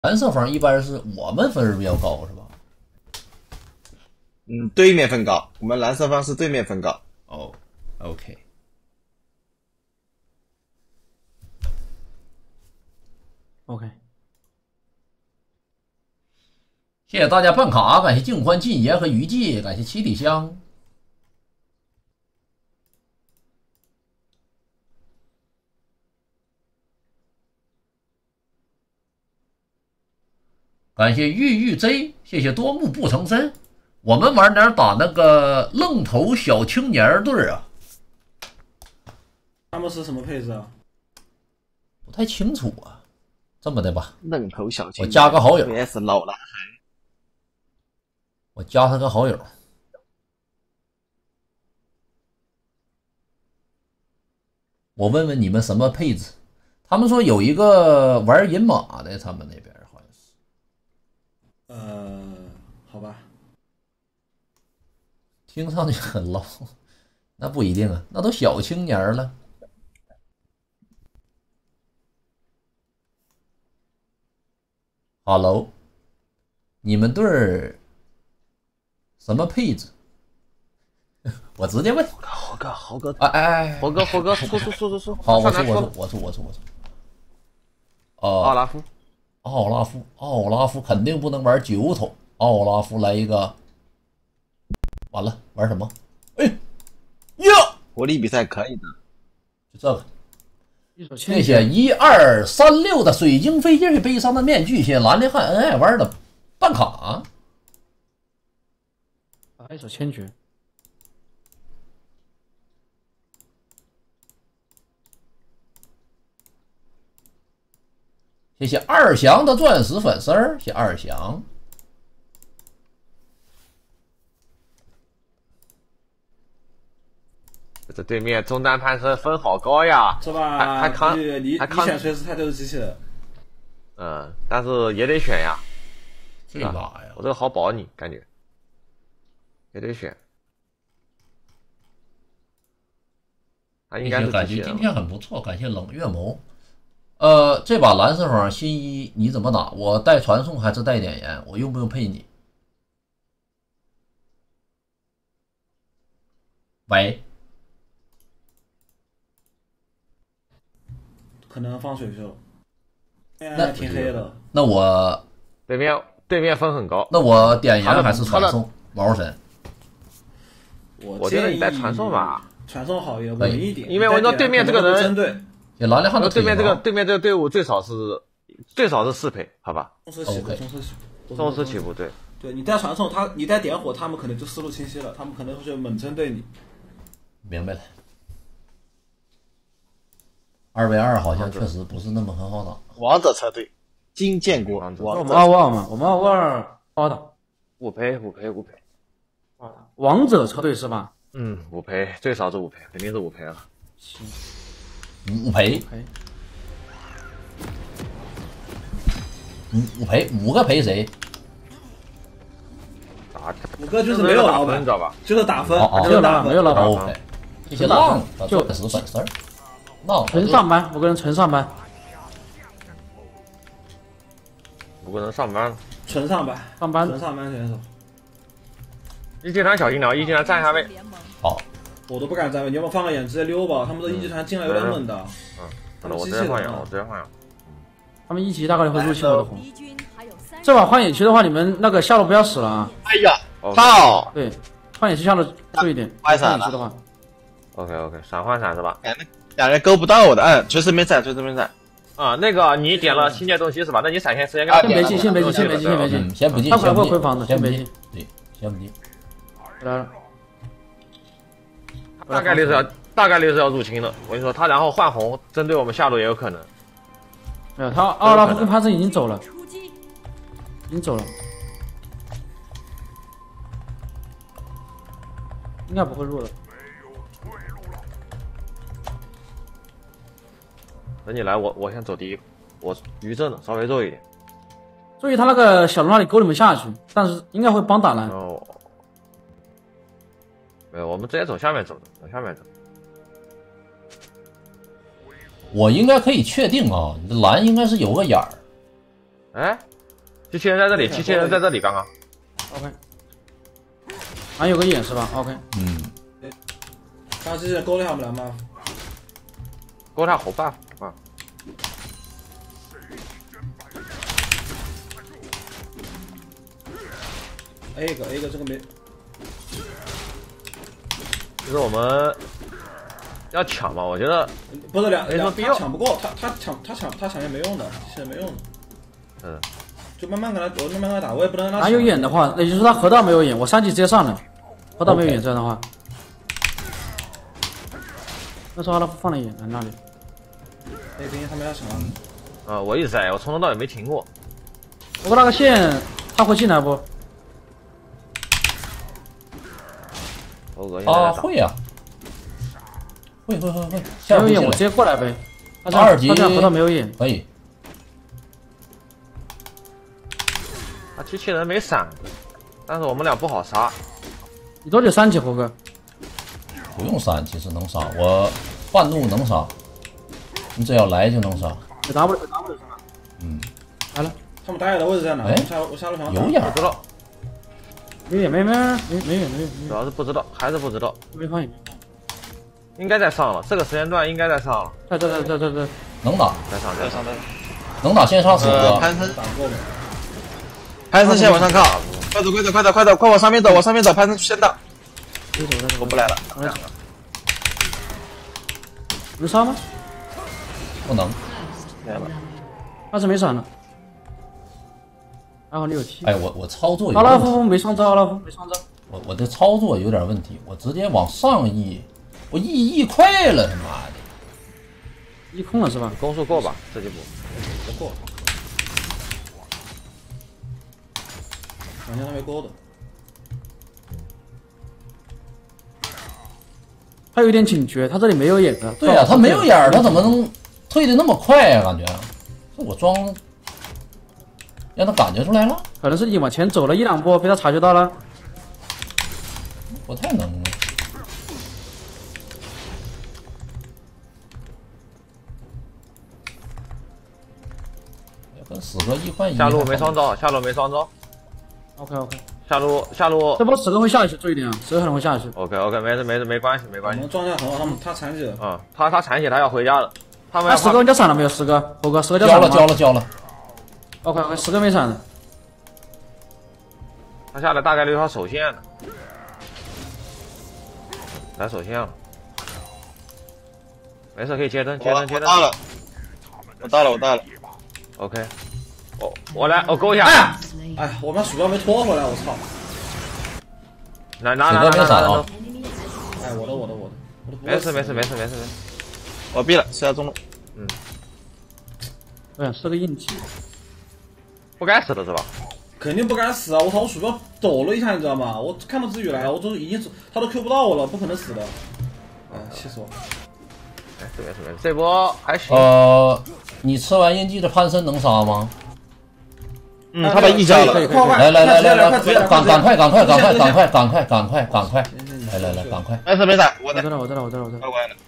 蓝色方一般是我们分数比较高是吧？ 嗯，对面分高，我们蓝色方是对面分高。 哦 ，OK。 OK， 谢谢大家办卡，感谢静欢、晋爷和于季，感谢七里香。感谢玉玉 Z， 谢谢多目不成身。我们玩点打那个愣头小青年队啊， 他们是什么配置啊？ 不太清楚啊。这么的吧， 愣头小青， 我加个好友 ，VS 老男孩， 我加他个好友。我问问你们什么配置？他们说有一个玩银马的，他们那边好像是。 好吧， 听上去很 low， 那不一定啊，那都小青年了。Hello， 你们队儿什么配置？我直接问。 豪哥， 哎， 豪哥，出。 好，我出。 奥拉夫， 奥拉夫肯定不能玩9头。奥拉夫来一个，完了，玩什么？哎呀， 活力比赛可以的， 就这个。谢谢谢1236的水晶飞机悲伤的面具，谢谢兰陵汉恩爱玩的办卡。 打一手千珏。 谢谢二翔的钻石粉丝儿，谢谢二翔。 这对面中单攀升分好高呀， 是吧？ 还扛， 你选锤石太多的机器人。 但是也得选呀。 这把呀， 我这个好保你，感觉也得选。他应该是感机器人。 觉今天很不错，感谢冷月眸。这把蓝色方新一你怎么打？我带传送还是带点烟？我用不用配你？喂， 可能放水去了。那挺黑的。 那我对面分很高。 那我点烟还是传送？毛神， 我觉得你带传送吧， 传送好也稳一点。 因为我说对面这个人针对。 也蓝联汉的对面这个队伍最少是4配，好吧？松狮起步，对。 对你带传送，你带点火，他们可能就思路清晰了，他们可能会就猛针对你。 明白了。2v2好像确实不是那么很好打。 王者车队，金建国， 我们2v2嘛，我们2v2好打。 5赔。 王者车队是吧 ？5赔，最少是5赔，肯定是5赔了。 行。 5赔，5赔，5个赔谁 ？5个就是没有老板， 你知道吧？ 就是打分， 就是打分， 没有老板。OK， 谢谢浪就死粉丝儿，浪纯上班，5个人纯上班 ，5个人上班， 纯上班选手。 一集团小心点，一集团站一下位。 好。 我都不敢站位，你要不放个眼直接溜吧？他们的一级团进来有点猛的。 他们我直接换氧， 他们一级大概率会入侵我的红。这把换野区的话，你们那个下路不要死了啊！ 哎呀，操！ 对，换野区下路注意点。换野区的话 ，OK， 闪换闪是吧？ 两人勾不到我的，锤石没闪。 啊，那个你点了新建东西是吧？那你闪现时间先别进，先别进。 先不进， 他可能会回防的，先别进。 对，先不进。 来了。 大概率是要入侵的，我跟你说，他然后换红，针对我们下路也有可能。 没有，他奥拉夫跟潘森已经走了，应该不会入的。 等你来，我先走第一个，我余震的稍微弱一点。 注意他那个小龙那里勾你们下去，但是应该会帮打蓝。 哦。 没有，我们直接走下面走。 我应该可以确定啊，你的蓝应该是有个眼儿。 哎， 机器人在这里，机器人在这里，刚刚。 OK。还有个眼是吧 ？OK。 他机器人勾了一下我们吗？ 勾他好 buff 啊！ A 个这个没。 就是我们要抢嘛，我觉得不是他抢不过，他抢也没用的，机器人没用的。就慢慢跟他打，我也不能让他。 他有眼的话，也就是说他河道没有眼，我3级直接上了。河道没有眼这样的话，那时候阿拉夫放了眼在那里。 那边他们要抢。 我一直在，我从头到尾没停过。 我那个线他会进来不？ 会啊，会。没有眼我直接过来呗。 2级他这样河道没有眼， 可以。 他机器人没闪，但是我们俩不好杀。 你多久3级猴哥？ 不用3，其实能杀，我半怒能杀，你只要来就能杀。 有 W 是吧？来了。 他们打野的位置在哪？我下路想有眼， 不知道。 没眼， 主要是不知道，还是不知道。 没发现。 应该在上了，这个时间段应该在上了。 对， 能打， 在上。 能打先杀死我。 潘森打过没？潘森先往上靠，快走，快往上面走，潘森先到。我不来了， 能杀吗？ 不能。 来了。 但是没闪了。然后6T。 哎，我操作有阿拉夫没上招， 我的操作有点问题，我直接往上移，我移快了，他妈的。 移空了是吧？ 攻速够吧？这几步不过。好像他没勾的。 他有点警觉，他这里没有眼的。 对呀，他没有眼，他怎么能退的那么快呀？感觉是我装让他感觉出来了， 可能是你往前走了1、2步，被他察觉到了。 不太能。跟死哥1换1。 下路没双招。 OK。 下路。 这波10个会下去，注意点啊，10个可能会下去。 OK，没关系。 我们状态很好，他残血了。 他残血，他要回家了。他们 10个交闪了没有？10个，猴哥10个交闪了吗？ 交了。 OK，10个没闪的。 他下来大概率要守线了，来守线了。没事，可以接灯。 我到了。 OK，我来，我勾一下。 哎，我把鼠标没拖回来，我操！ 拿。 哎，我的。 没事。 我毙了，吃下中路。 是个硬气。 不该死的是吧？ 肯定不该死啊！我操，我鼠标抖了一下，你知道吗？我看到子宇来了，我都已经他都 Q 不到我了，不可能死的。气死我！ 没事，这波还行。 你吃完印记的潘森能杀吗？ 他把一交了。 来，赶快！来，赶快！ 没事，我在。 我在了。 乖了。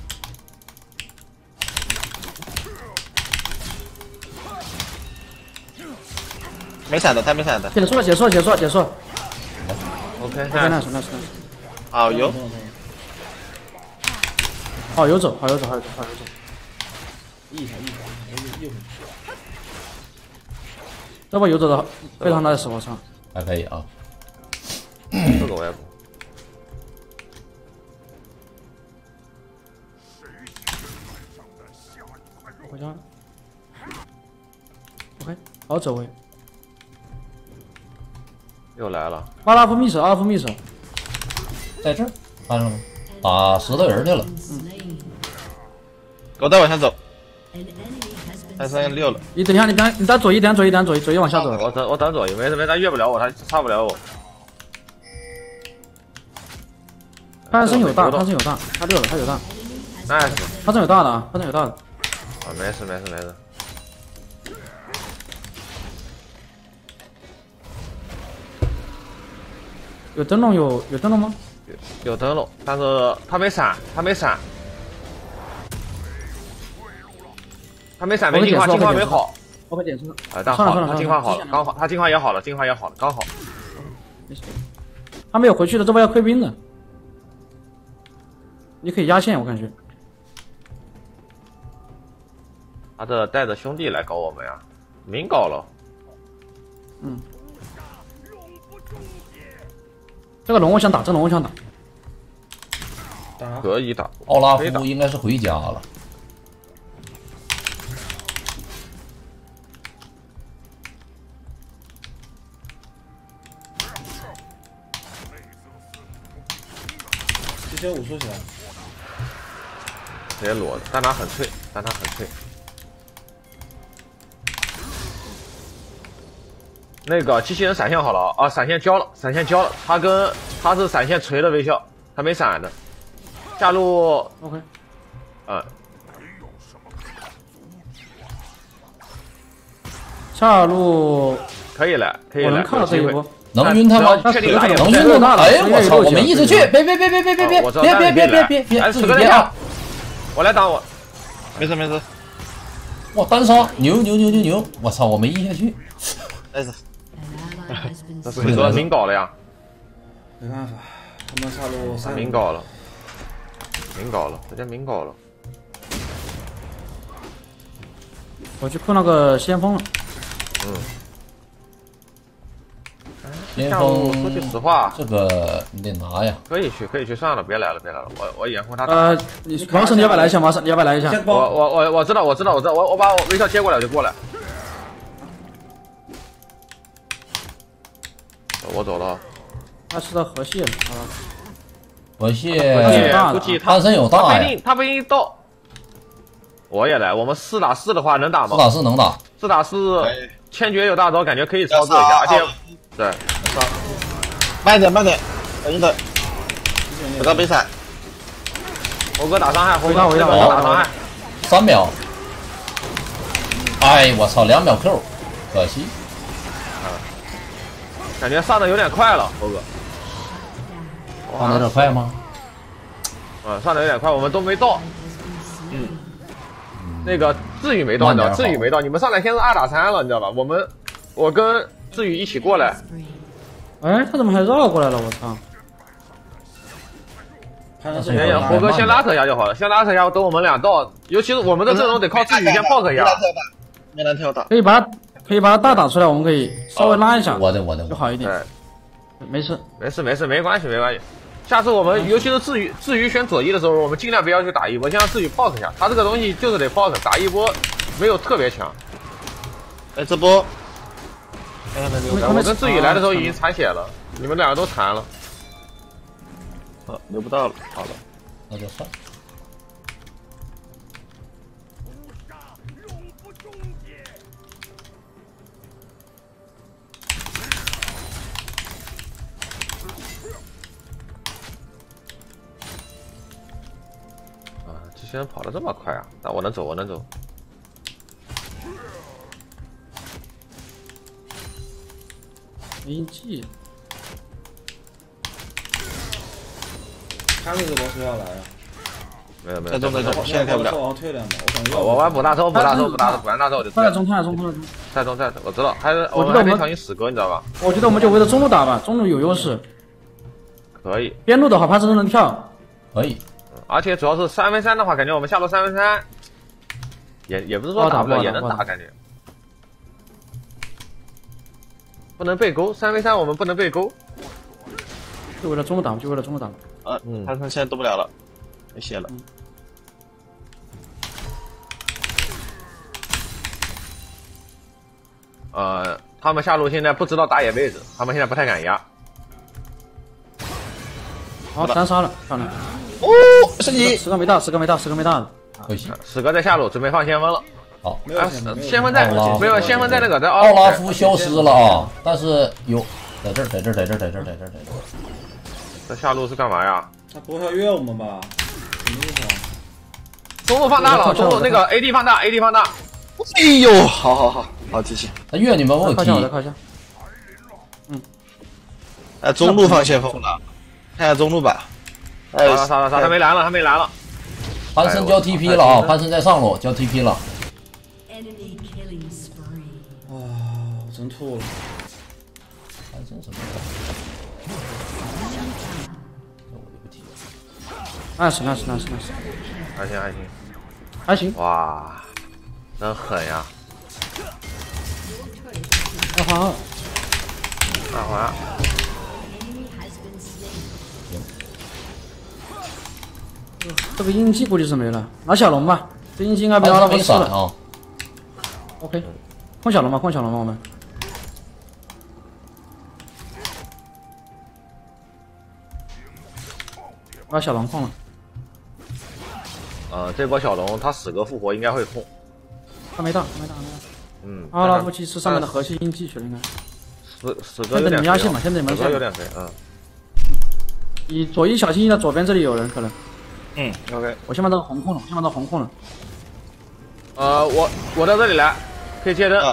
没闪的，他没闪的。 结束。 OK， 那是。 好油。 好游走。 一会。 这波游走的非常大的死活上， 还可以啊。 这个我也不。 回家。OK， 好走位。 又来了。 阿拉夫密手， 在这儿看上了吗？打石头人去了。 给我再往下走。还剩6了。 你等一下，你单左一往下走。 我等左一，没事，他越不了我，他杀不了我。 他身有大，他6了，他有大。 nice。 他身有大的。 没事。 有灯笼吗？ 有灯笼，但是他没闪，没进化，进化没好。 我把点上。 但好了，他进化好了，刚好，他进化也好了，刚好。 没事。他没有回去的，这波要溃兵的。你可以压线，我感觉。 他这带着兄弟来搞我们呀，明搞了。 嗯。这个龙我想打， 可以打。 奥拉夫应该是回家了。 这些武说起来， 直接裸，但他很脆。那个机器人闪现好了啊，闪现交了，他是闪现锤的微笑，他没闪的。下路 OK， 下路可以了， 我能看到这一波。 能晕他吗？能晕他！哎，我操！我们一直去，别！自己别啊！ 我来挡我， 没事。 哇，单杀，牛！我操！我没一下去。 哎呀， 这水哥明搞了呀！ 没办法，他们下路3 明搞了，直接明搞了。 我去控那个先锋了。 先锋， 说句实话， 这个你得拿呀。 可以去，算了，别来了。我掩护他。 王婶，你要不要来一下？王婶，你要不要来一下？ 我知道，我把我微笑接过来就过来。我走了。 他吃到河蟹了啊！ 河蟹估计他身有大呀， 他不一定到。我也来，我们4打4的话能打吗？ 4打4能打。 4打4，千珏有大招，感觉可以操作一下，而且对， 慢点，等等，不到被闪。 猴哥打伤害，猴哥打伤害 ，3秒。哎，我操，2秒 Q， 可惜。 感觉上的有点快了，猴哥。 上的有点快吗？ 上的有点快，我们都没到。那个志宇没到，你知道？志宇没到，你们上来先是2打3了，你知道吧？我跟志宇一起过来。 哎，他怎么还绕过来了？我操！ 猴哥先拉扯一下就好了，先拉扯一下，等我们俩到，尤其是我们的阵容得靠志宇先 poke 一下。 没人跳打， 可以把他大打出来，我们可以稍微拉一下， 我的就好一点。没事， 没关系。下次我们尤其是至于选左一的时候，我们尽量不要去打一波，先让至于 poke 一下。他这个东西就是得 poke， 打一波没有特别强。 哎，这波， 我跟至于来的时候已经残血了，你们2个都残了。 留不到了，好了， 那就算。 机器人跑得这么快啊！但我能走。 没技。 他们这波是要来啊？ 没有， 现在开不了。 我退2秒， 我玩补大招，补完大招我就退。 太中， 我知道，我们还得小心死哥，你知道吧？ 我觉得我们就围着中路打吧，中路有优势。 可以。 边路的话，潘森都能跳。 可以。 而且主要是3v3的话，感觉我们下路3v3，也不是说打不了，也能打，感觉。不能被勾，3v3我们不能被勾。 就为了中路打。 他现在动不了了，没血了。 他们下路现在不知道打野位置，他们现在不太敢压。 好，单杀了，漂亮。 哦，升级 ，10个没到的。 可惜。 10个在下路，准备放先锋了。 好， 先锋在，没有先锋在那个在奥拉夫消失了啊，但是有在这儿。 这下路是干嘛呀？ 他不会要越我们吧？什么意思啊？ 中路放大了，中路那个 AD 放大。 哎呦，好，机器。 他越你们我靠一下。 哎，中路放先锋了，看下中路吧。 杀，他没蓝了。 潘森交 TP 了啊，潘森在上路交 TP 了。 生吐了。 潘森什么？这我就不提了。 nice， 还行。 哇，真狠呀！ 2换2， 大环， 这个印记估计是没了，拿小龙吧，这印记应该被阿拉没伯吃了。 闪啊！ OK， 控小龙吧，我们。把小龙控了， 这波小龙他死格复活应该会控。 他没到。 嗯， 阿拉夫去吃上面的核心印记去了，应该。 死格有点压线嘛，现在你们有点肥， 你左翼小心一点，左边这里有人可能。 OK， 我先把这个红控了， 我到这里来，可以接灯。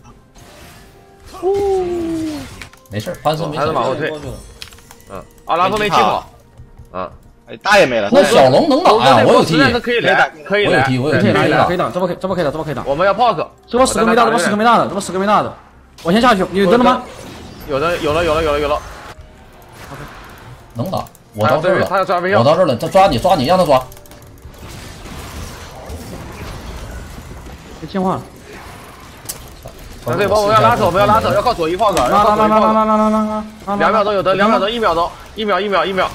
没事，潘森没事还是。往后退。阿拉夫没起跑。 哎，大也没了。 那小龙能打呀？我有踢， 可以来，可以来， 我有踢， 可以打，这波可以打。 我们要 POK， 这波10个没大的，我先下去，有灯了吗？ 有了。 能打，我到这儿了， 他要抓飞我到这儿了，他抓你，让他抓。 被进化了。 这波我们要拉走，要靠左翼 POK， 拉。 2秒钟有灯，2秒钟，1秒钟，1秒。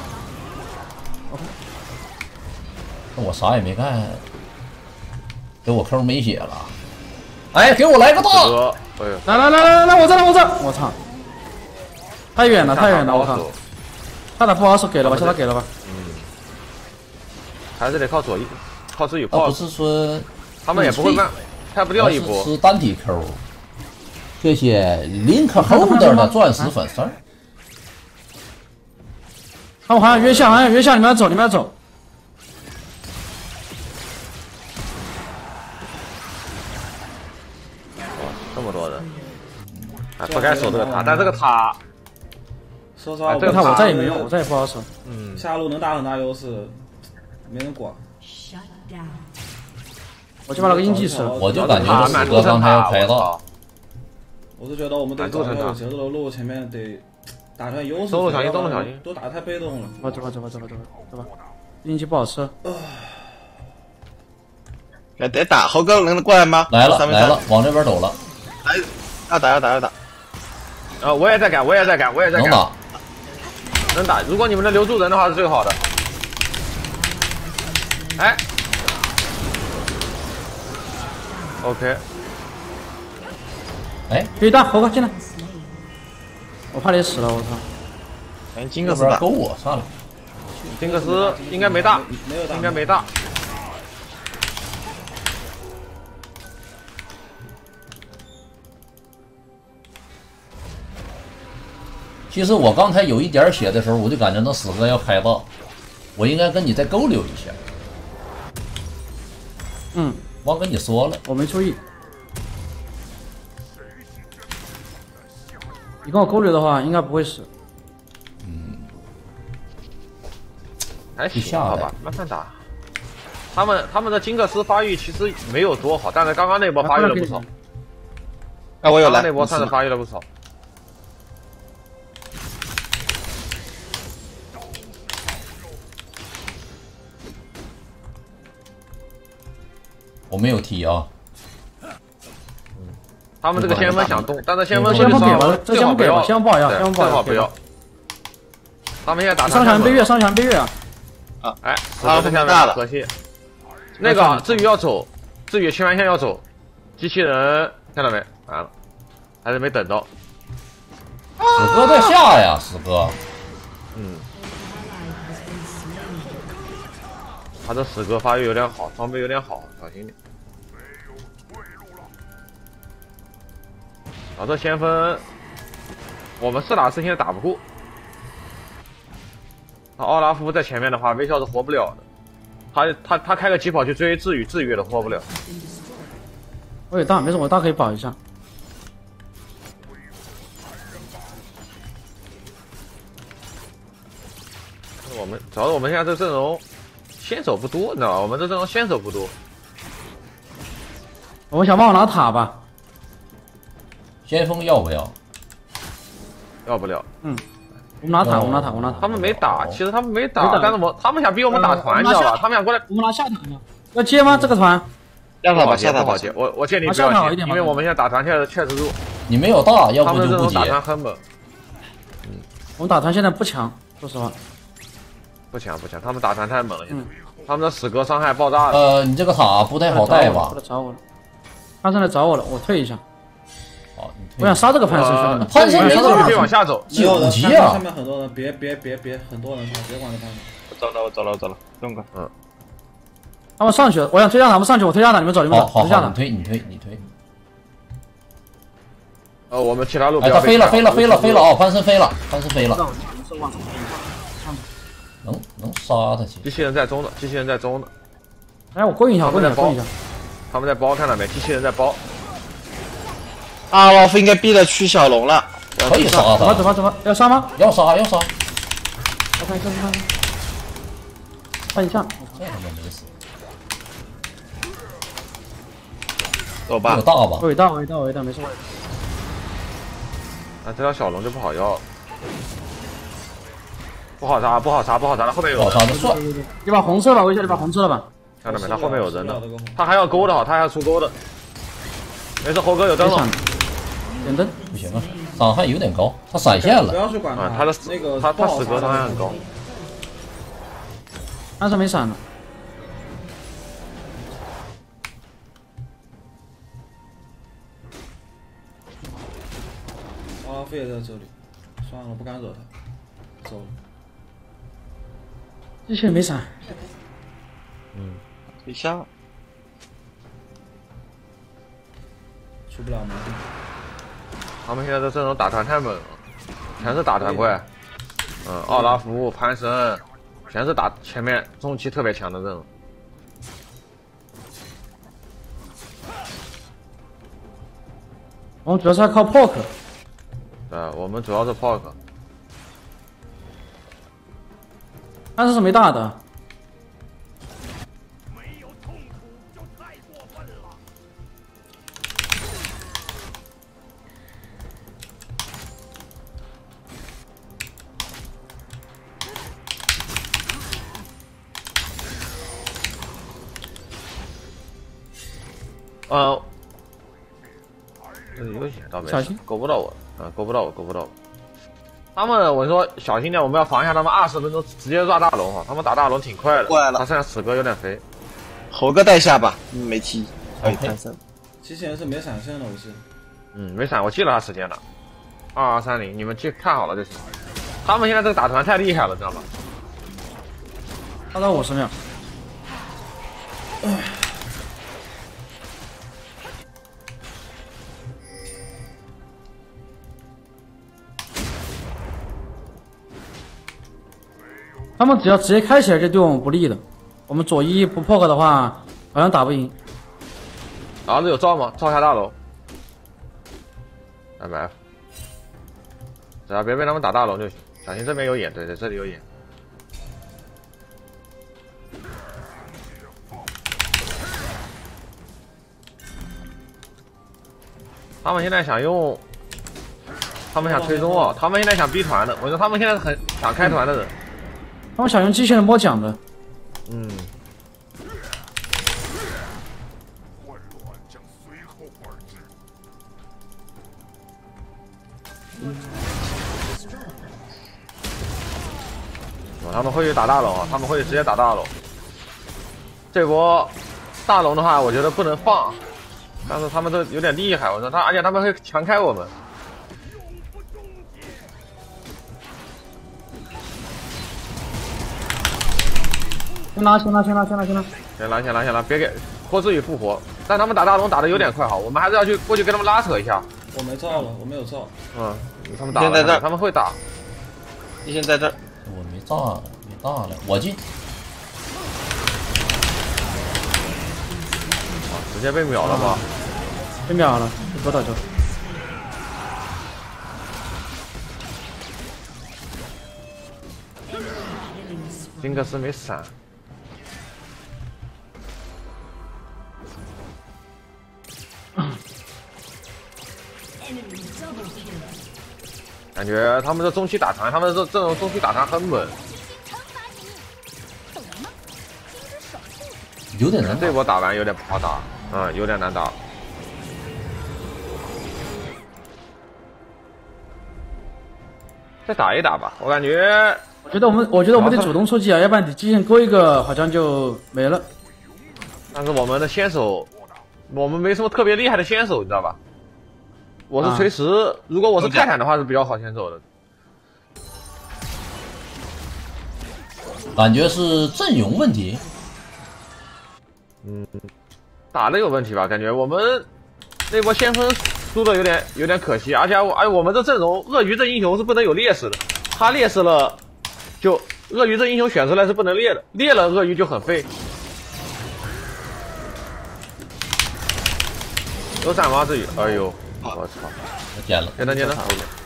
那我啥也没干，给我扣没血了。哎，给我来个大！ 来，我这，我操！太远了，我靠！他打不好手给了吧，给了吧。 还是得靠左翼，靠自己不是说他们也不会慢，开不掉一波。 是单体扣。谢谢林克后边的钻石粉丝。 他们好像约下，你们要走。 这么多人，不该守这个塔，但这个塔， 说实话， 这个塔我再也没用，我再也不好守。 下路能打很大优势，没人管。 我就把那个印记吃了， 我就感觉这死哥刚才要开大。 我是觉得我们得找条有节奏的路，前面得打出来优势。 中路小心， 都打太被动了。 走吧，印记不好吃。 得打，猴哥能过来吗？ 来了，往这边走了。 要打。 我也在赶。能打。如果你们能留住人的话是最好的。哎 ，OK。 哎， 可以打，猴哥进来。我怕你死了，我操！ 哎，金克斯打勾我算了。 金克斯应该没大，应该没大。 其实我刚才有一点血的时候，我就感觉那死哥要开大，我应该跟你再勾溜一下。忘跟你说了， 我没注意。你跟我勾溜的话，应该不会死。 还行，好吧，慢慢打。他们的金克斯发育其实没有多好，但是刚刚那波发育了不少。 我有来， 那波算是发育了不少。 我没有踢啊。 他们这个先锋想动，但是先锋给了，这先锋给了，先锋不好要， 最好不要。他们现在打上墙背月啊！ 哎，他们下面核心。那个至于要走，至于清完线要走，机器人看到没？完了，还是没等到。 死哥在下呀，死哥。 他的死哥发育有点好，装备有点好，小心点。这先锋，我们4打4现在打不过。奥拉夫在前面的话，微笑是活不了的。他开个疾跑去追治愈也都活不了。 我有大，没事，我大可以保一下。 主要是我们现在这阵容先手不多，你知道吧？我们这阵容先手不多。 我们想帮我拿塔吧。 先锋要不要？ 要不了。 我们拿塔，我们拿塔，我们拿塔。 他们没打，其实他们没没打， 打但是他们想逼我们打团，你知道吧？他们想过来。 我们拿下塔吗？要接吗？这个团？ 下塔吧， 不下塔吧。 好接，我建议不下塔要接， 好一点吧因为我们现在打团确实弱， 你没有大，要他不就不接们这种打。团很猛， 我们打团现在不强，说实话。 不强，他们打团太猛了，现在他们的死格伤害爆炸了。 你这个塔不太好带吧过来？找我了，潘森来找我了，我退一下。 好，你退我想杀这个潘森，兄弟们。 潘森没你可以大， 往下走， 没有人， 9级啊上！面很多人，别，很多人，别管着他们。 我走了，不用管。 他们上去了，我想推下塔，他们上去，我推下塔，你们走，你们走， 好， 推下塔你。推。 我们其他路不哎， 要被他飞了抢哦，潘森飞了，能杀他去。 机器人在中的， 哎，我勾引一下，勾引一下。 他们在包，看到没？机器人在包。 阿拉夫应该逼着驱小龙了， 可以杀他， 走吧，要杀吗？ 要杀。 我看，看一下。 这他妈没死， 走吧有。大吧？ 我一道，没事。 啊，这条小龙就不好要，不好杀了，后面有人， 好杀的算。 你把红车吧，我一下你把红车了吧。 看到没？他后面有人的我受不了这个， 他还要勾的哈，他还要出勾的。没事，猴哥有灯了。 点灯。 不行啊，伤害有点高，他闪现不了。 要去管他。 他的那个他不好死格伤害很高。 潘森没闪了。 阿拉夫也在这里，算了，我不敢惹他，走了。 机器人没闪。 一下。 出不了门。 他们现在的阵容打团太猛了，全是打团怪。奥拉夫、潘森，全是打前面中期特别强的阵容。 我们主要是要靠 poke。 我们主要是 poke。 潘森是没大的。有血倒没事小心， 勾不到我，勾不到我。他们我说小心点，我们要防一下他们20分钟直接抓大龙哈，他们打大龙挺快的。 过来了他现在死格有点肥。 猴哥带下吧，没踢。可以潘森。 机器人是没闪现的，我记得。 没闪，我记了他时间了。2230，你们去看好了就行。他们现在这个打团太厉害了，知道吗？ 他到50秒。他们只要直接开起来就对我们不利的，我们左一不poke的话，好像打不赢。 儿子有照吗？照下大楼。MF， 只要别被他们打大龙就行。小心这边有眼，对，这里有眼。他们现在想用，他们想推中哦，他们现在想逼团的。我说他们现在很想开团的人。 他们想用机器人摸奖的。 他们会去打大龙啊，他们会直接打大龙。这波大龙的话，我觉得不能放，但是他们都有点厉害，我说而且他们会强开我们。 先拉， 先拉，别给郭志宇复活。但他们打大龙打的有点快，好，我们还是要去过去跟他们拉扯一下。 我没照了，我没有照。 他们打了，他们会打。 一线在这儿。 我没炸了，没大了，我进。 直接被秒了吧？ 被秒了，多打球。 金克斯没闪。 感觉他们的中期打团，他们这种中期打团很猛。 有点难打。 这波打完有点不好打，有点难打。再打一打吧，我感觉。 我觉得我们得主动出击啊，要不然你机器人勾一个好像就没了。 但是我们的先手，我们没什么特别厉害的先手，你知道吧？我是锤石，如果我是泰坦的话是比较好先手的。 感觉是阵容问题。 打的有问题吧？感觉我们那波先锋输的有点可惜，而且我们这阵容，鳄鱼这英雄是不能有劣势的，他劣势了，就鳄鱼这英雄选出来是不能裂的，裂了鳄鱼就很废。有闪吗？这里？哎呦，我操！ 捡了， 捡了。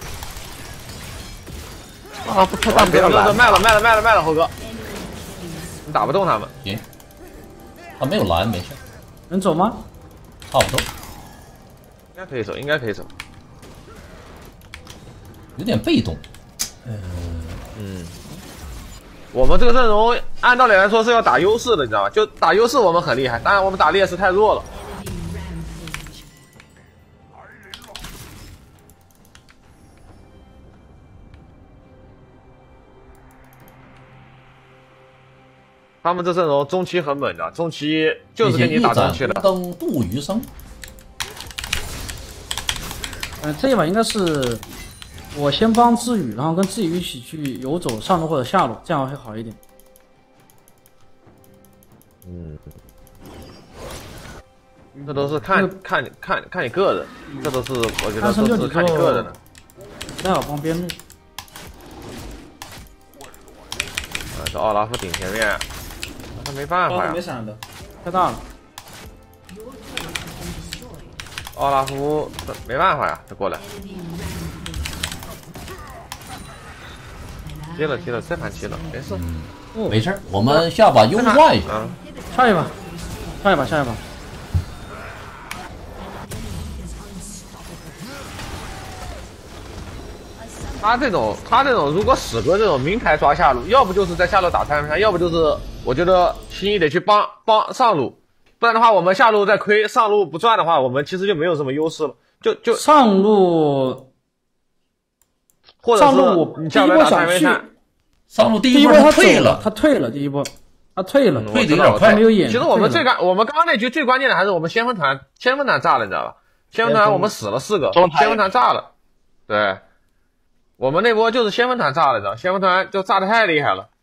啊，不开弹，别卖了， 了，猴哥，你打不动他们。 行，他没有蓝，没事。 能走吗？ 差不多。 应该可以走。 有点被动。 我们这个阵容按道理来说是要打优势的，你知道吧？就打优势我们很厉害，当然我们打劣势太弱了。他们这阵容中期很猛的，中期就是跟你打中期的。 登杜余生。 这一把应该是我先帮志宇，然后跟志宇一起去游走上路或者下路，这样会好一点。 这都是看你个人，这都是我觉得都是看你个人的。 不太好帮边路。 这奥拉夫顶前面，他没办法呀。 没闪的， 太大了。 奥拉夫没办法呀，他过来。踢了，这盘踢了，没事。 没事，我们下把优化一下。 下一把。 他这种如果死哥这种明牌抓下路，要不就是在下路打3v3，要不就是我觉得新一得去帮上路，不然的话我们下路再亏，上路不赚的话，我们其实就没有什么优势了。就上路， 或者是你第一波想去， 上路第一波他退了， 他退了第一波，他退了， 退的有点快， 没有眼。 其实我们刚刚那局最关键的还是我们先锋团炸了，你知道吧？先锋团我们死了4个，先锋团炸了，对。我们那波就是先锋团炸了，你知道？先锋团就炸得太厉害了。